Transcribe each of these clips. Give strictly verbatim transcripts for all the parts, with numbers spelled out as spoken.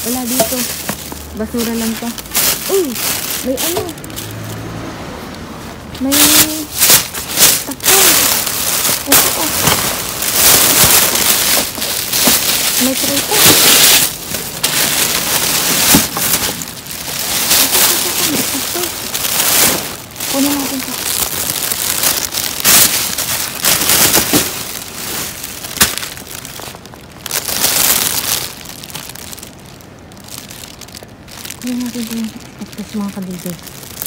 Wala dito. Basura lang to. Uy! May ano? May... Takpan. Ito oh. May trito. Kunin natin ito. Kunin natin ito yung tapos mga kadigay.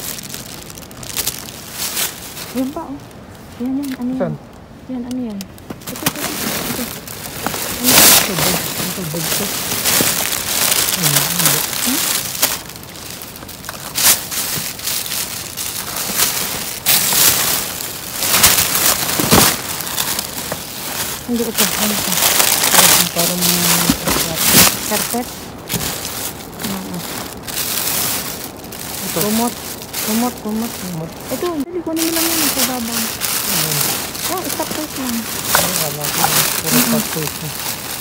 Yan pa oh. Yan yan. Ano yan? Yan ano yan? Ito ito ito. Ano yan? Ito bag. Ito bag ito. Hmm? Hindi ito. Ano ito? Parang carpet. Ito. Remote. Remote. Remote. Remote. Ito. Dali. Kunin mo lang yun sa babang. Oh, stop place lang. Wala ko. Puro stop place na.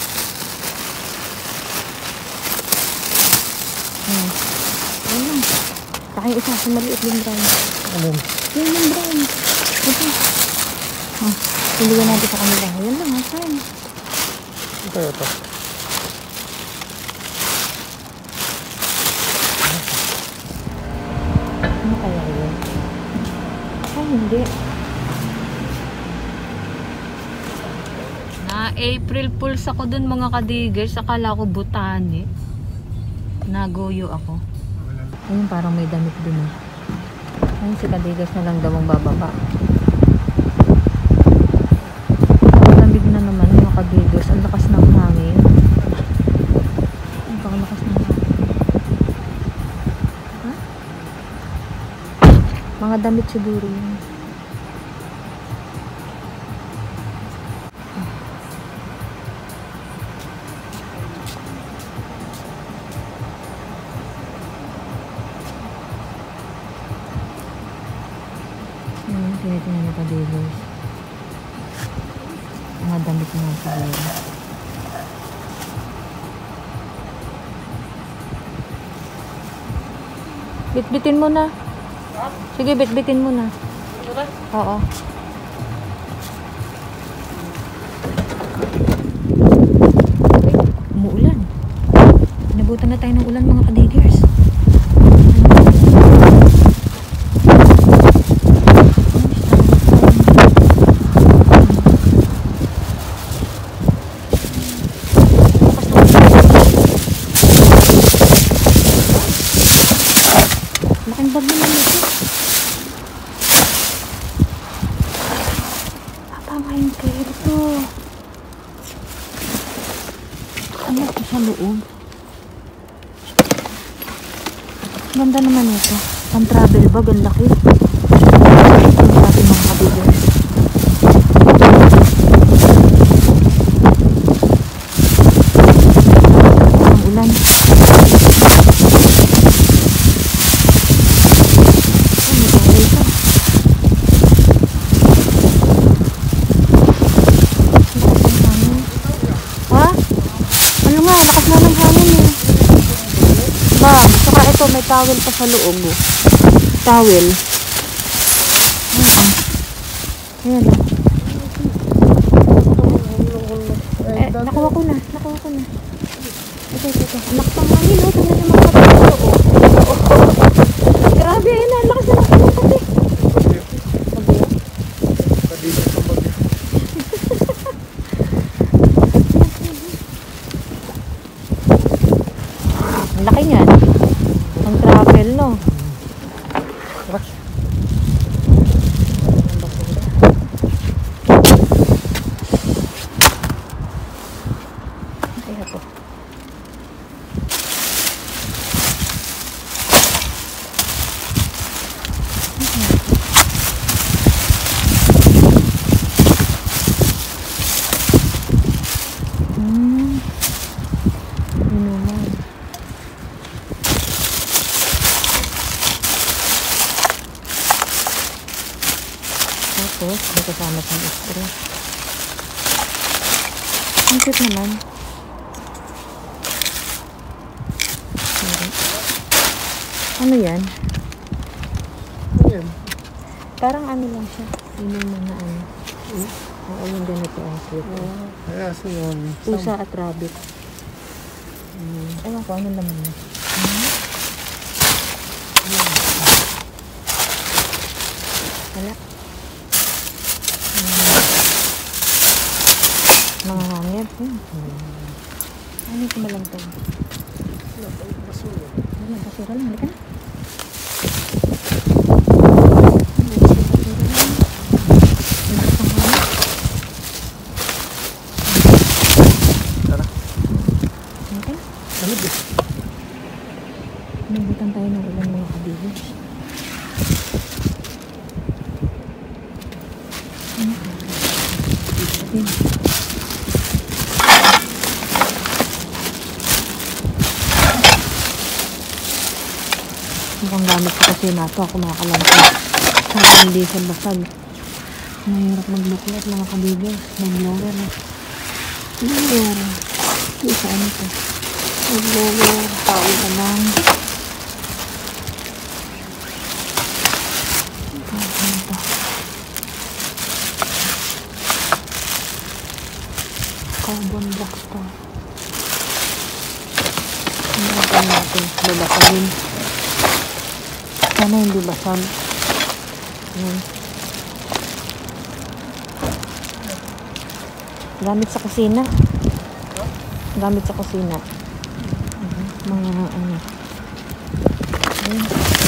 Hmm. Ayan lang. Saka yung isa. Sa maliit yung brown. Alin? Yan yung brown. Ito. Oh. Pilihan natin sa kanila. Ayan lang. Asan? Ito, ito. Ano kaya yun? Ay, hindi. Na April Fools ako dun mga kadigers. Akala ko botani. Nagoyo ako. Ayun, parang may damit dun eh. Ayun, si kadigers na lang daw ang bababa. Lamig na naman mga kadigers. Ang lakas ng hangin. Ang pakalakas ng hangin. Ha? Mga damit siguro yun. Ayan, tinitingnan niya pa dealers. Mga damit na siguro. Bitbitin mo na. Sige, bitbitin mo na. Oo. Umuulan. Nabutan na tayo ng ulan mga kadigers. Laking bag naman ito. Papamain kayo ito. Ano ito sa loob? Ganda naman ito. Pang travel bag. Ang laki. Ang laki mga kabigay. Ang ulan. Lakas na ng hangin eh. Ba, saka ito may towel pa sa loob. Towel. Ayan. Ayan. Eh, nakuha ko na. Nakuha ko na. Ito, ito, ito. Lakas ng hangin oh. Tingnan yung mga kapatid. Grabe, ayun na. Lakas na ng hangin pati. Ang laki niyan. Ang travel, no? Kaya po. Hmm. Inuman. Tapos, may kasama siyang straw. Ang cute naman. Ano yan? Ayan. Parang ano lang siya. Yung mga ano. Hmm? Oo, yung ganito ang cute. Oh, kaya sa yun. Pusa at rabbit. Hmm. Ewan ko, ano naman yun? Hmm? Wala. Hmm. Mga hangit. Hmm. Ano yung kumalantag? Wala pa yung basura. Wala, basura lang. Halika na. Tara. Okay. Lamig eh. Nabutan tayo ng ulan mga kabibig. Mukhang gamit ko kasi na ito ako makakalampag. Sana hindi sa basag. Mahirap magbuklat mga kabibig. Mag-blower na. Blower. Isa ano ito? Mag-blower. Tao ka lang. Carbon black star. Ano natin natin? Babasagin. Sana hindi basag. Ayan. Gamit sa kusina. Gamit sa kusina. Uh, mga ano. Ayan.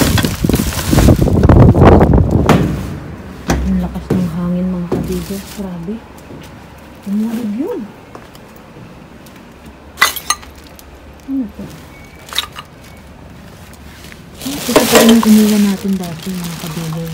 Ang lakas ng hangin mga kabigay. Grabe. Umulig yun. Ano po? Ito pa rin yung umiwan natin dati mga kabigay.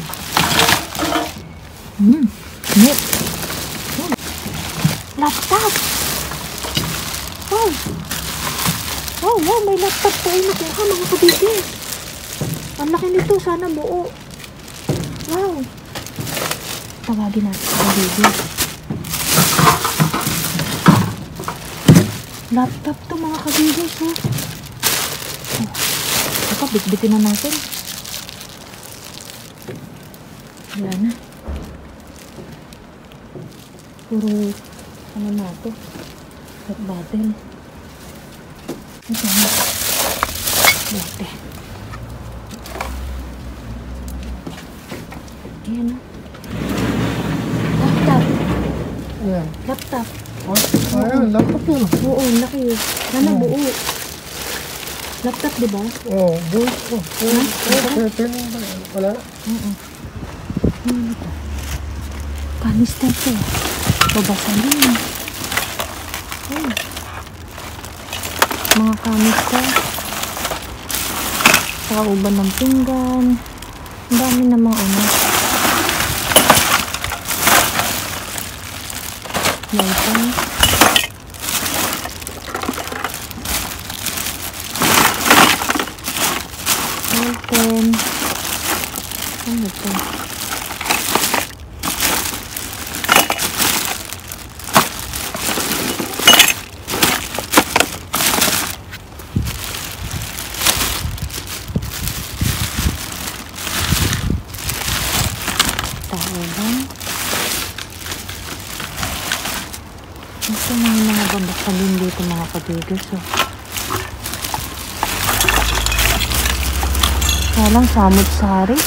Hmm. Net. Oh. Laptop. Wow. Wow, wow. May laptop tayo nakuha mga kabigay. Ang laki nito. Sana buo. Wow. Tawagin natin sa kabigay. Laptop to mga kabigay. So. Oh. Ito, bitbitin na natin. Wala na. Puro, ano na ito? Hot bottle. Ito na. Bote. Ayan na. Laptop. Ayan. Laptop. Oh, ayan, laptop yun. Oo, laki. Sana Oo. buo. Laptop, di ba? Oh, buo. Oh, oh, oh, ten, wala na. Oo. Ano ito? Kanister to. Babasalin. Oh. Mga kanister. Saka uban ng pinggan. Ang dami namang ano. Mayroon. Mayroon. Ano ito? Tahuban. Ito na yung mga babaksalin dito mga kabigay. So, kaya lang samot-sari.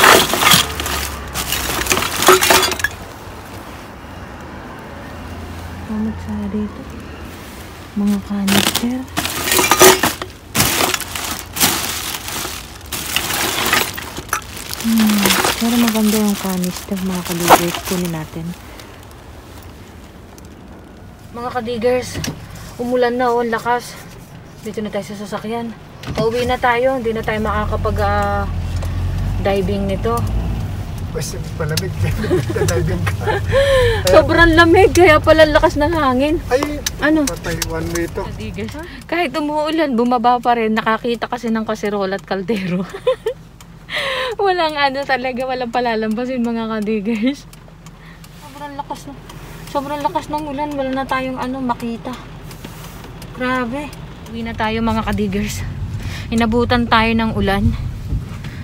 Samot-sari ito. Mga canister. Hmm. Pero maganda yung canister mga kabigay. Kunin natin. Mga kadigers, umulan na oh, ang lakas. Dito na tayo sa sasakyan. Pauwi na tayo, hindi na tayo makakapag uh, diving nito. Basta palamig, diving ka. Sobrang lamig, kaya pala lakas ng hangin. Ay, Ano? patay, one way to. Kadigers, kahit umuulan, bumaba pa rin. Nakakita kasi ng kaserola at kaldero. Walang ano talaga, walang palalampasin mga kadigers. Sobrang lakas na. Sobrang lakas ng ulan, wala na tayong ano makita. Grabe. Uwi na tayo mga kadigers. Inabutan tayo ng ulan.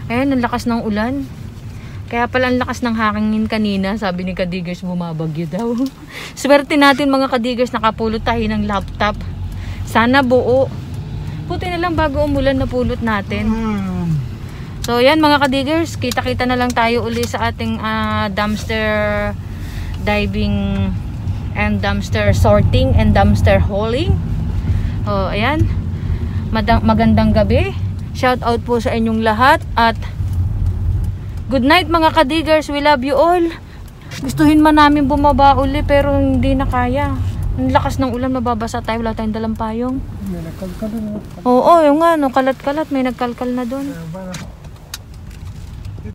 Ayan, ang lakas ng ulan. Kaya pala ang lakas ng hangin kanina, sabi ni Kadigers, bumabagyo daw. Swerte natin mga Kadigers, nakapulot tayo ng laptop. Sana buo. Puti na lang bago umulan na pulot natin. So yan mga Kadigers, kita-kita na lang tayo uli sa ating uh, dumpster diving and dumpster sorting and dumpster hauling. Oh, ayan. Madang, magandang gabi. Shout out po sa inyong lahat at good night mga Kadigers. We love you all. Gustuhin man namin bumaba uli pero hindi na kaya. Ang lakas ng ulan, mababasa tayo. Wala tayong dalang payong. May nagkalkal na. Oo, yung nga, no, kalat-kalat. May nagkalkal na doon. Para